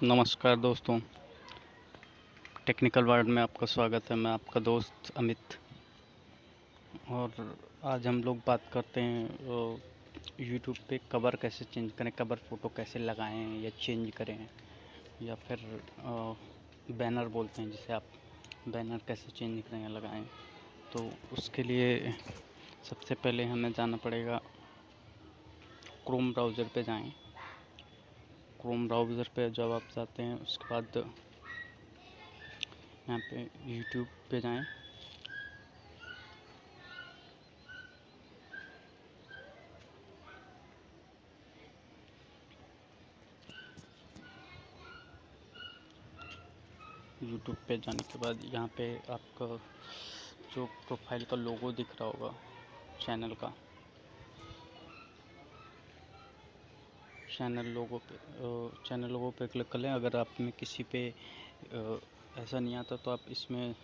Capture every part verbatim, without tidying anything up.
नमस्कार दोस्तों, technical world में आपका स्वागत है। मैं आपका दोस्त अमित। और आज हम लोग बात करते हैं यूट्यूब पे कवर कैसे चेंज करें, कवर फ़ोटो कैसे लगाएं या चेंज करें, या फिर बैनर बोलते हैं जिसे आप, बैनर कैसे चेंज करें या लगाएं। तो उसके लिए सबसे पहले हमें जाना पड़ेगा, क्रोम ब्राउज़र पे जाएं। क्रोम ब्राउज़र पे जब आप जाते हैं उसके बाद यहाँ पे यूट्यूब पे जाएं। यूट्यूब पे जाने के बाद यहाँ पे आपका जो प्रोफाइल का लोगो दिख रहा होगा चैनल का, चैनल लोगो पे चैनल लोगो पे क्लिक कर लें। अगर आप में किसी पे ऐसा नहीं आता तो आप इसमें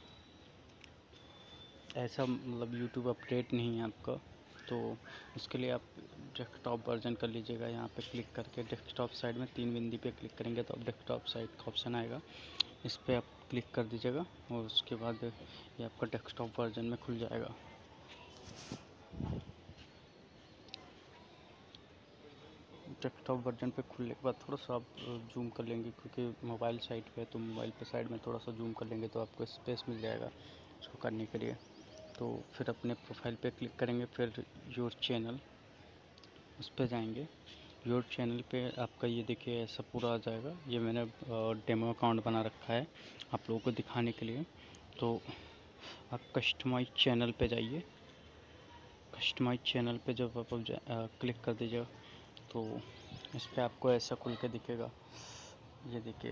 ऐसा मतलब यूट्यूब अपडेट नहीं है आपका, तो उसके लिए आप डेस्कटॉप वर्जन कर लीजिएगा। यहाँ पे क्लिक करके डेस्कटॉप साइड में तीन बिंदी पे क्लिक करेंगे तो आप डेस्कटॉप साइड का ऑप्शन आएगा, इस पर आप क्लिक कर दीजिएगा और उसके बाद ये आपका डेस्कटॉप वर्जन में खुल जाएगा। डेस्कटॉप वर्जन पे खुलने के बाद थोड़ा सा आप जूम कर लेंगे, क्योंकि मोबाइल साइड पे है तो मोबाइल पे साइड में थोड़ा सा जूम कर लेंगे तो आपको स्पेस मिल जाएगा उसको करने के लिए। तो फिर अपने प्रोफाइल पे क्लिक करेंगे, फिर योर चैनल उस पर जाएंगे। योर चैनल पे आपका ये देखिए ऐसा पूरा आ जाएगा। ये मैंने डेमो अकाउंट बना रखा है आप लोगों को दिखाने के लिए। तो आप कस्टमाइज चैनल पे जाइए। कस्टमाइज चैनल पे जब आप क्लिक कर दीजिएगा तो इस पर आपको ऐसा खुल के दिखेगा। ये देखिए,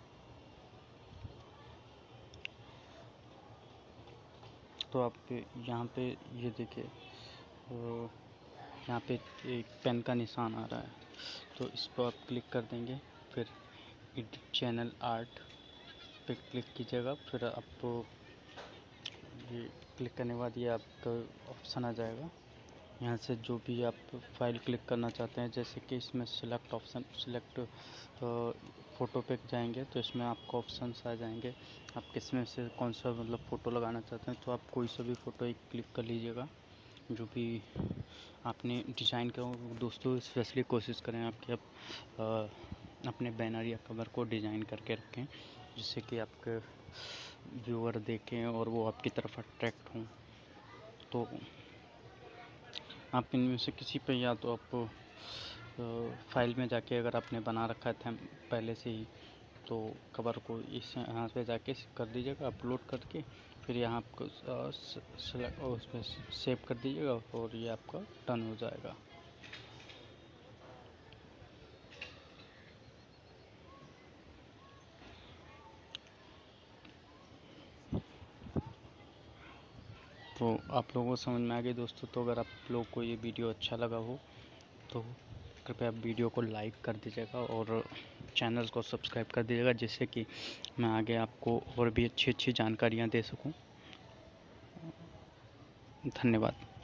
तो आप यहाँ पे ये देखिए, यहाँ पे एक पेन का निशान आ रहा है, तो इस पर आप क्लिक कर देंगे। फिर एडिट चैनल आर्ट पे क्लिक कीजिएगा। फिर आपको ये क्लिक करने के बाद ये आपका ऑप्शन आ जाएगा। यहाँ से जो भी आप फाइल क्लिक करना चाहते हैं, जैसे कि इसमें सिलेक्ट ऑप्शन, सिलेक्ट फ़ोटो पे जाएंगे तो इसमें आपको ऑप्शंस आ जाएंगे। आप किस में से कौन सा मतलब फ़ोटो लगाना चाहते हैं, तो आप कोई सा भी फ़ोटो एक क्लिक कर लीजिएगा जो भी आपने डिज़ाइन किया हो। दोस्तों स्पेशली कोशिश करें आपके आप अपने बैनर या कवर को डिज़ाइन करके रखें, जिससे कि आपके व्यूअर देखें और वो आपकी तरफ अट्रैक्ट हों। तो आप इनमें से किसी पे, या तो आप फाइल में जाके अगर आपने बना रखा है पहले से ही, तो कवर को इस यहाँ पे जाके कर दीजिएगा अपलोड करके। फिर यहाँ आपको सेलेक्ट उस पर सेव कर दीजिएगा और ये आपका डन हो जाएगा। तो आप लोगों को समझ में आ गई दोस्तों। तो अगर आप लोगों को ये वीडियो अच्छा लगा हो तो कृपया आप वीडियो को लाइक कर दीजिएगा और चैनल को सब्सक्राइब कर दीजिएगा, जिससे कि मैं आगे आपको और भी अच्छी अच्छी जानकारियाँ दे सकूं। धन्यवाद।